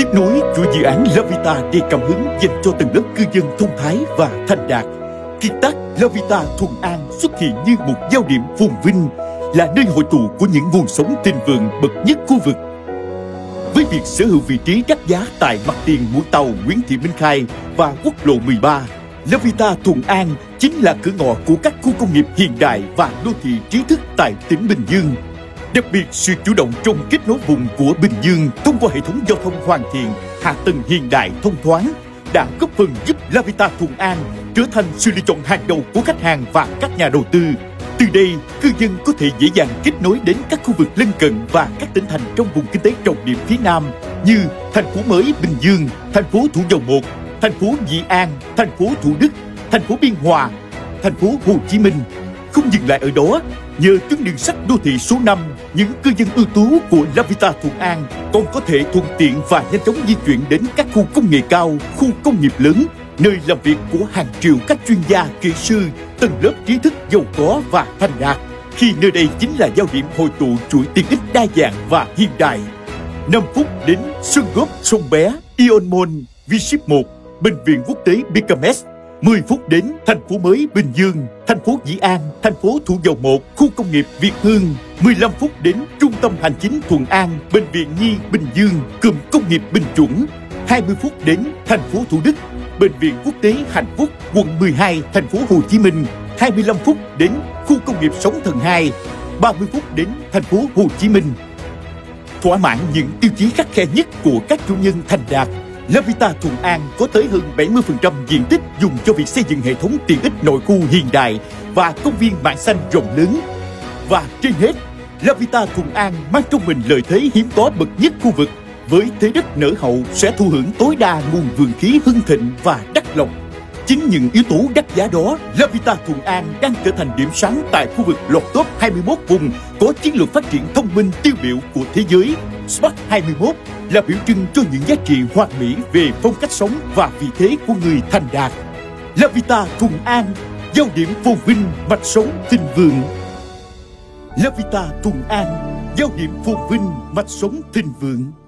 nối chuỗi dự án La Vita đầy cảm hứng dành cho tầng lớp cư dân thông thái và thành đạt. Kiệt tác La Vita Thuận An xuất hiện như một giao điểm phồn vinh, là nơi hội tụ của những nguồn sống thịnh vượng bậc nhất khu vực. Với việc sở hữu vị trí đắt giá tại mặt tiền mũi tàu Nguyễn Thị Minh Khai và quốc lộ 13, La Vita Thuận An chính là cửa ngõ của các khu công nghiệp hiện đại và đô thị trí thức tại tỉnh Bình Dương. Đặc biệt, sự chủ động trong kết nối vùng của Bình Dương thông qua hệ thống giao thông hoàn thiện, hạ tầng hiện đại thông thoáng đã góp phần giúp La Vita Thuận An trở thành sự lựa chọn hàng đầu của khách hàng và các nhà đầu tư. Từ đây, cư dân có thể dễ dàng kết nối đến các khu vực lân cận và các tỉnh thành trong vùng kinh tế trọng điểm phía Nam như thành phố mới Bình Dương, thành phố Thủ Dầu Một, thành phố Dĩ An, thành phố Thủ Đức, thành phố Biên Hòa, thành phố Hồ Chí Minh. Không dừng lại ở đó, nhờ tuyến đường sắt đô thị số 5, những cư dân ưu tú của La Vita Thuận An còn có thể thuận tiện và nhanh chóng di chuyển đến các khu công nghệ cao, khu công nghiệp lớn, nơi làm việc của hàng triệu các chuyên gia, kỹ sư, tầng lớp trí thức giàu có và thành đạt, khi nơi đây chính là giao điểm hội tụ chuỗi tiện ích đa dạng và hiện đại. 5 phút đến Sơn Góp Sông Bé, Ion Mall, V-Ship 1, Bệnh viện Quốc tế Bicamex. 10 phút đến thành phố mới Bình Dương, thành phố Dĩ An, thành phố Thủ Dầu Một, khu công nghiệp Việt Hương. 15 phút đến trung tâm hành chính Thuận An, Bệnh viện Nhi Bình Dương, cụm công nghiệp Bình Chuẩn. 20 phút đến thành phố Thủ Đức, Bệnh viện Quốc tế Hạnh Phúc, quận 12, thành phố Hồ Chí Minh. 25 phút đến khu công nghiệp Sóng Thần 2. 30 phút đến thành phố Hồ Chí Minh. Thỏa mãn những tiêu chí khắt khe nhất của các chủ nhân thành đạt, La Vita Thuận An có tới hơn 70% diện tích dùng cho việc xây dựng hệ thống tiện ích nội khu hiện đại và công viên mảng xanh rộng lớn. Và trên hết, La Vita Thuận An mang trong mình lợi thế hiếm có bậc nhất khu vực, với thế đất nở hậu sẽ thụ hưởng tối đa nguồn vườn khí hưng thịnh và đắc lộc. Chính những yếu tố đắt giá đó, La Vita Thuận An đang trở thành điểm sáng tại khu vực lọt top 21 vùng có chiến lược phát triển thông minh tiêu biểu của thế giới. Smart 21 là biểu trưng cho những giá trị hoàn mỹ về phong cách sống và vị thế của người thành đạt. La Vita Thuận An, giao điểm phồn vinh, mạch sống thịnh vượng. La Vita Thuận An, giao điểm phồn vinh, mạch sống thịnh vượng.